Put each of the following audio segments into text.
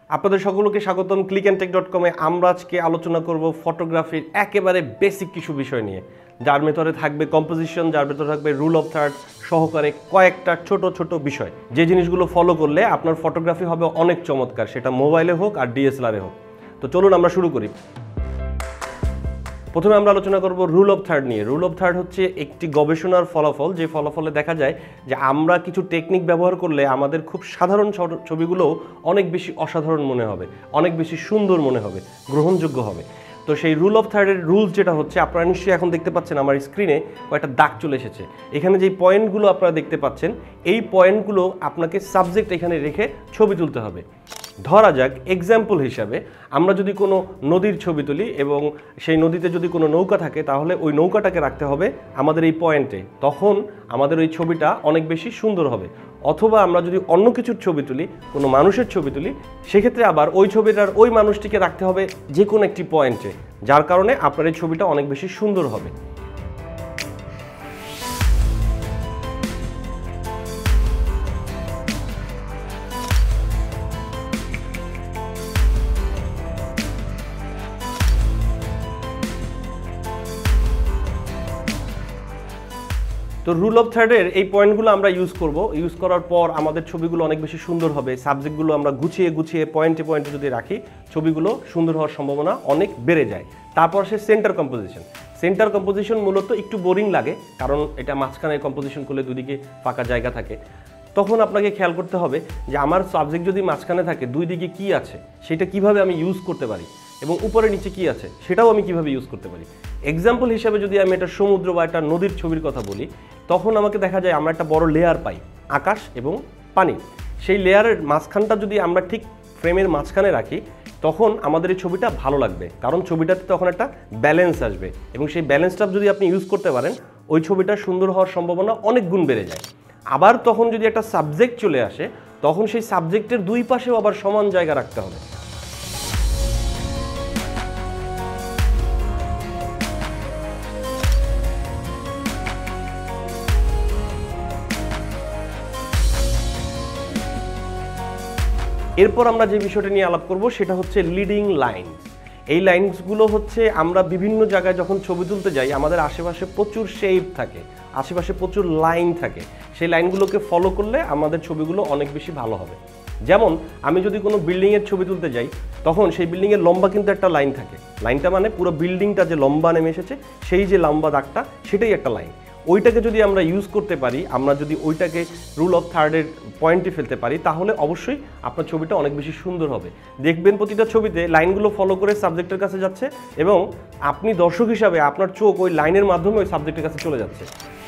আপনাদের সকলকে স্বাগতম ClickNtech.com এ আমরা আজকে আলোচনা করব ফটোগ্রাফির একেবারে বেসিক কিছু বিষয় নিয়ে, যার ভেতরে থাকবে কম্পোজিশন, যার ভেতরে থাকবে রুল অফ থার্ড সহকারে কয়েকটা ছোট ছোট বিষয়, যে জিনিসগুলো ফলো করলে আপনার ফটোগ্রাফি হবে অনেক চমৎকার, সেটা মোবাইলে হোক আর ডিএসএলআরে হোক। তো চলুন আমরা শুরু করি। প্রথমে আমরা আলোচনা করব রুল অফ থার্ড নিয়ে। রুল অফ থার্ড হচ্ছে একটি গবেষণার ফলাফল, যে ফলাফলে দেখা যায় যে আমরা কিছু টেকনিক ব্যবহার করলে আমাদের খুব সাধারণ ছবিগুলোও অনেক বেশি অসাধারণ মনে হবে, অনেক বেশি সুন্দর মনে হবে, গ্রহণযোগ্য হবে। তো সেই রুল অফ থার্ডের রুলস যেটা হচ্ছে, আপনারা নিশ্চয়ই এখন দেখতে পাচ্ছেন আমার স্ক্রিনে কয়েকটা দাগ চলে এসেছে। এখানে যেই পয়েন্টগুলো আপনারা দেখতে পাচ্ছেন, এই পয়েন্টগুলো আপনাকে সাবজেক্ট এখানে রেখে ছবি তুলতে হবে। ধরা যাক এক্সাম্পল হিসাবে আমরা যদি কোনো নদীর ছবি তুলি এবং সেই নদীতে যদি কোনো নৌকা থাকে, তাহলে ওই নৌকাটাকে রাখতে হবে আমাদের এই পয়েন্টে, তখন আমাদের ওই ছবিটা অনেক বেশি সুন্দর হবে। অথবা আমরা যদি অন্য কিছুর ছবি তুলি, কোনো মানুষের ছবি তুলি, সেক্ষেত্রে আবার ওই ছবিটার ওই মানুষটিকে রাখতে হবে যে কোনো একটি পয়েন্টে, যার কারণে আপনার এই ছবিটা অনেক বেশি সুন্দর হবে। তো রুল অফ থার্ডের এই পয়েন্টগুলো আমরা ইউজ করব। ইউজ করার পর আমাদের ছবিগুলো অনেক বেশি সুন্দর হবে। সাবজেক্টগুলো আমরা গুছিয়ে গুছিয়ে পয়েন্টে পয়েন্টে যদি রাখি, ছবিগুলো সুন্দর হওয়ার সম্ভাবনা অনেক বেড়ে যায়। তারপর সে সেন্টার কম্পোজিশন। সেন্টার কম্পোজিশন মূলত একটু বোরিং লাগে, কারণ এটা মাঝখানে কম্পোজিশন করলে দুদিকে ফাঁকা জায়গা থাকে। তখন আপনাকে খেয়াল করতে হবে যে আমার সাবজেক্ট যদি মাঝখানে থাকে, দুই দিকে কী আছে সেটা কিভাবে আমি ইউজ করতে পারি, এবং উপরে নিচে কী আছে সেটাও আমি কিভাবে ইউজ করতে পারি। এক্সাম্পল হিসাবে যদি আমি একটা সমুদ্র বা একটা নদীর ছবির কথা বলি, তখন আমাকে দেখা যায় আমরা একটা বড় লেয়ার পাই, আকাশ এবং পানি। সেই লেয়ারের মাঝখানটা যদি আমরা ঠিক ফ্রেমের মাঝখানে রাখি, তখন আমাদের এই ছবিটা ভালো লাগবে, কারণ ছবিটাতে তখন একটা ব্যালেন্স আসবে, এবং সেই ব্যালেন্সটা যদি আপনি ইউজ করতে পারেন, ওই ছবিটা সুন্দর হওয়ার সম্ভাবনা অনেক গুণ বেড়ে যায়। আবার তখন যদি একটা সাবজেক্ট চলে আসে, তখন সেই সাবজেক্টের দুই পাশেও আবার সমান জায়গা রাখতে হবে। এরপর আমরা যে বিষয়টা নিয়ে আলাপ করব সেটা হচ্ছে লিডিং লাইনস। এই লাইনসগুলো হচ্ছে আমরা বিভিন্ন জায়গায় যখন ছবি তুলতে যাই, আমাদের আশেপাশে প্রচুর শেপ থাকে, আশেপাশে প্রচুর লাইন থাকে। সেই লাইনগুলোকে ফলো করলে আমাদের ছবিগুলো অনেক বেশি ভালো হবে। যেমন আমি যদি কোনো বিল্ডিংয়ের ছবি তুলতে যাই, তখন সেই বিল্ডিংয়ের লম্বা কিন্তু একটা লাইন থাকে। লাইনটা মানে পুরো বিল্ডিংটা যে লম্বা নেমে এসেছে, সেই যে লম্বা দাগটা, সেটাই একটা লাইন। ওইটাকে যদি আমরা ইউজ করতে পারি, আমরা যদি ওইটাকে রুল অফ থার্ডের পয়েন্টে ফেলতে পারি, তাহলে অবশ্যই আপনার ছবিটা অনেক বেশি সুন্দর হবে। দেখবেন প্রতিটা ছবিতে লাইনগুলো ফলো করে সাবজেক্টের কাছে যাচ্ছে, এবং আপনি দর্শক হিসাবে আপনার চোখ ওই লাইনের মাধ্যমে ওই সাবজেক্টের কাছে চলে যাচ্ছে।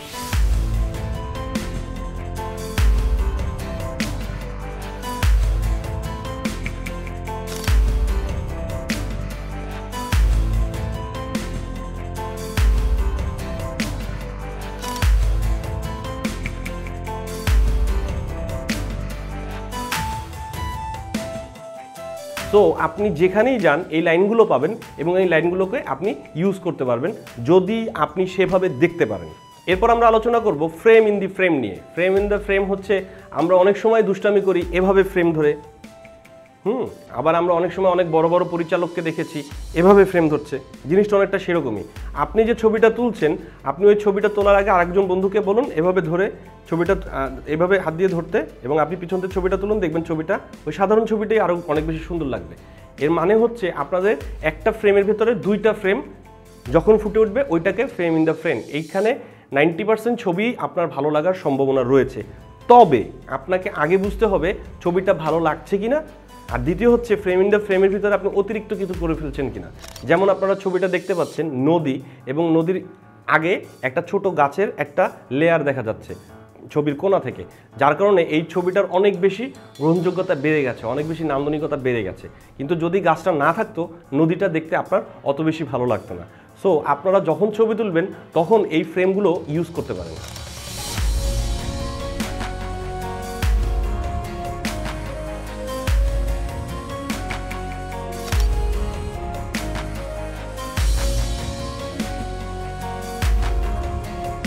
তো আপনি যেখানেই যান এই লাইনগুলো পাবেন, এবং এই লাইনগুলোকে আপনি ইউজ করতে পারবেন যদি আপনি সেভাবে দেখতে পারেন। এরপর আমরা আলোচনা করব ফ্রেম ইন দি ফ্রেম নিয়ে। ফ্রেম ইন দ্য ফ্রেম হচ্ছে, আমরা অনেক সময় দুষ্টামি করি এভাবে ফ্রেম ধরে, আবার আমরা অনেক সময় অনেক বড় বড় পরিচালককে দেখেছি এভাবে ফ্রেম ধরছে। জিনিসটা অনেকটা সেরকমই। আপনি যে ছবিটা তুলছেন, আপনি ওই ছবিটা তোলার আগে আরেকজন বন্ধুকে বলুন এভাবে ধরে ছবিটা, এভাবে হাত দিয়ে ধরতে, এবং আপনি পিছন থেকে ছবিটা তুলুন, দেখবেন ছবিটা ওই সাধারণ ছবিটাই আরও অনেক বেশি সুন্দর লাগবে। এর মানে হচ্ছে আপনাদের একটা ফ্রেমের ভেতরে দুইটা ফ্রেম যখন ফুটে উঠবে, ওইটাকে ফ্রেম ইন দ্য ফ্রেম। এইখানে 90% ছবি আপনার ভালো লাগার সম্ভাবনা রয়েছে। তবে আপনাকে আগে বুঝতে হবে ছবিটা ভালো লাগছে কিনা, আর দ্বিতীয় হচ্ছে ফ্রেম ইন দ্য ফ্রেমের ভিতরে আপনি অতিরিক্ত কিছু করে ফেলছেন কিনা। যেমন আপনারা ছবিটা দেখতে পাচ্ছেন নদী, এবং নদীর আগে একটা ছোট গাছের একটা লেয়ার দেখা যাচ্ছে ছবির কোণা থেকে, যার কারণে এই ছবিটার অনেক বেশি গ্রহণযোগ্যতা বেড়ে গেছে, অনেক বেশি নান্দনিকতা বেড়ে গেছে। কিন্তু যদি গাছটা না থাকতো, নদীটা দেখতে আপনার অত বেশি ভালো লাগতো না। সো আপনারা যখন ছবি তুলবেন, তখন এই ফ্রেমগুলো ইউজ করতে পারেন।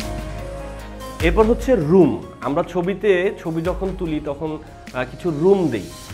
এরপর হচ্ছে রুম। আমরা ছবি যখন তুলি তখন কিছু রুম দেই।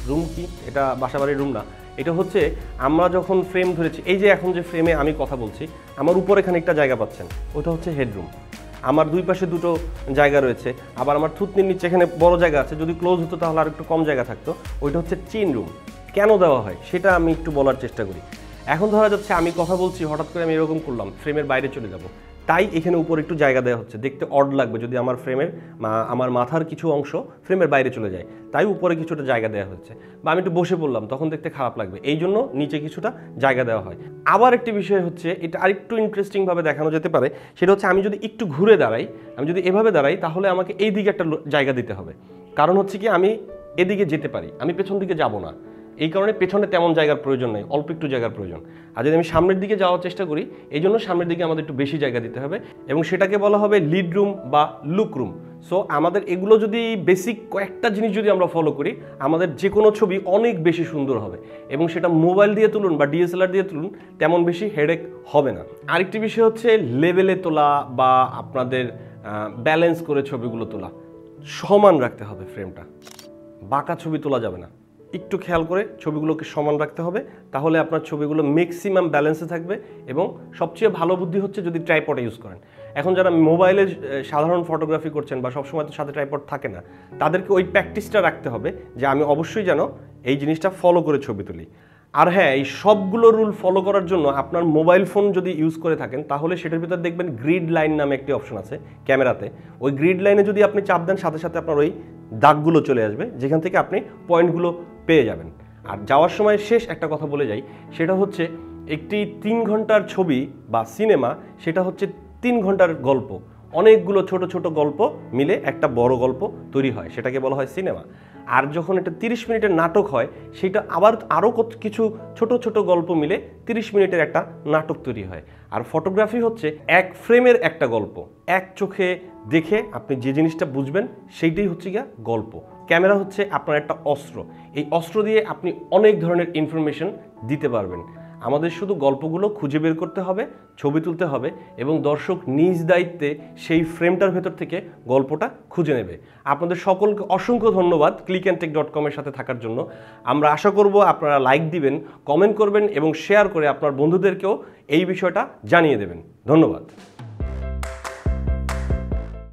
রুম কি, এটা বাসাবাড়ির রুম না, এটা হচ্ছে আমরা যখন ফ্রেম ধরেছি, এই যে এখন যে ফ্রেমে আমি কথা বলছি, আমার উপরে খানিকটা জায়গা পাচ্ছেন, ওটা হচ্ছে হেডরুম। আমার দুই পাশে দুটো জায়গা রয়েছে, আবার আমার থুতনির নিচে এখানে বড় জায়গা আছে, যদি ক্লোজ হতো তাহলে আর একটু কম জায়গা থাকতো, ওইটা হচ্ছে চেইন রুম। কেন দেওয়া হয় সেটা আমি একটু বলার চেষ্টা করি। এখন ধরা যাচ্ছে আমি কথা বলছি, হঠাৎ করে আমি এরকম করলাম, ফ্রেমের বাইরে চলে যাব, তাই এখানে উপরে একটু জায়গা দেওয়া হচ্ছে, দেখতে অড লাগবে যদি আমার ফ্রেমের আমার মাথার কিছু অংশ ফ্রেমের বাইরে চলে যায়, তাই উপরে কিছুটা জায়গা দেওয়া হচ্ছে। বা আমি একটু বসে পড়লাম, তখন দেখতে খারাপ লাগবে, এই জন্য নিচে কিছুটা জায়গা দেওয়া হয়। আবার একটি বিষয় হচ্ছে, এটা আরেকটু ইন্টারেস্টিংভাবে দেখানো যেতে পারে, সেটা হচ্ছে আমি যদি একটু ঘুরে দাঁড়াই, আমি যদি এভাবে দাঁড়াই, তাহলে আমাকে এই দিকে একটা জায়গা দিতে হবে। কারণ হচ্ছে কি, আমি এদিকে যেতে পারি, আমি পেছন দিকে যাব না, এই কারণে পেছনে তেমন জায়গার প্রয়োজন নেই, অল্প একটু জায়গার প্রয়োজন। আর যদি আমি সামনের দিকে যাওয়ার চেষ্টা করি, এই জন্য সামনের দিকে আমাদের একটু বেশি জায়গা দিতে হবে, এবং সেটাকে বলা হবে লিড রুম বা লুক রুম। সো আমাদের এগুলো যদি বেসিক কয়েকটা জিনিস যদি আমরা ফলো করি, আমাদের যে কোনো ছবি অনেক বেশি সুন্দর হবে, এবং সেটা মোবাইল দিয়ে তুলুন বা ডিএসএলআর দিয়ে তুলুন, তেমন বেশি হেডেক হবে না। আরেকটি বিষয় হচ্ছে লেভেলে তোলা বা আপনাদের ব্যালেন্স করে ছবিগুলো তোলা, সমান রাখতে হবে ফ্রেমটা, বাঁকা ছবি তোলা যাবে না। একটু খেয়াল করে ছবিগুলোকে সমান রাখতে হবে, তাহলে আপনার ছবিগুলো ম্যাক্সিমাম ব্যালেন্সে থাকবে। এবং সবচেয়ে ভালো বুদ্ধি হচ্ছে যদি ট্রাইপড ইউজ করেন। এখন যারা মোবাইলে সাধারণ ফটোগ্রাফি করছেন বা সবসময় তো সাথে ট্রাইপড থাকে না, তাদেরকে ওই প্র্যাকটিসটা রাখতে হবে যে আমি অবশ্যই যেন এই জিনিসটা ফলো করে ছবি তুলি। আর হ্যাঁ, এই সবগুলো রুল ফলো করার জন্য আপনার মোবাইল ফোন যদি ইউজ করে থাকেন, তাহলে সেটার ভিতর দেখবেন গ্রিড লাইন নামে একটি অপশন আছে ক্যামেরাতে। ওই গ্রিড লাইনে যদি আপনি চাপ দেন, সাথে সাথে আপনার ওই দাগগুলো চলে আসবে, যেখান থেকে আপনি পয়েন্টগুলো পেয়ে যাবেন। আর যাওয়ার সময় শেষ একটা কথা বলে যাই, সেটা হচ্ছে একটি 3 ঘন্টার ছবি বা সিনেমা, সেটা হচ্ছে 3 ঘন্টার গল্প, অনেকগুলো ছোট ছোট গল্প মিলে একটা বড় গল্প তৈরি হয়, সেটাকে বলা হয় সিনেমা। আর যখন এটা 30 মিনিটের নাটক হয়, সেটা আবার আরও কিছু ছোট ছোট গল্প মিলে 30 মিনিটের একটা নাটক তৈরি হয়। আর ফটোগ্রাফি হচ্ছে এক ফ্রেমের একটা গল্প, এক চোখে দেখে আপনি যে জিনিসটা বুঝবেন সেইটাই হচ্ছে গিয়া গল্প। ক্যামেরা হচ্ছে আপনার একটা অস্ত্র, এই অস্ত্র দিয়ে আপনি অনেক ধরনের ইনফরমেশন দিতে পারবেন। আমাদের শুধু গল্পগুলো খুঁজে বের করতে হবে, ছবি তুলতে হবে, এবং দর্শক নিজ দায়িত্বে সেই ফ্রেমটার ভেতর থেকে গল্পটা খুঁজে নেবে। আপনাদের সকলকে অসংখ্য ধন্যবাদ clickntech.com এর সাথে থাকার জন্য। আমরা আশা করব আপনারা লাইক দিবেন, কমেন্ট করবেন এবং শেয়ার করে আপনার বন্ধুদেরকেও এই বিষয়টা জানিয়ে দেবেন। ধন্যবাদ।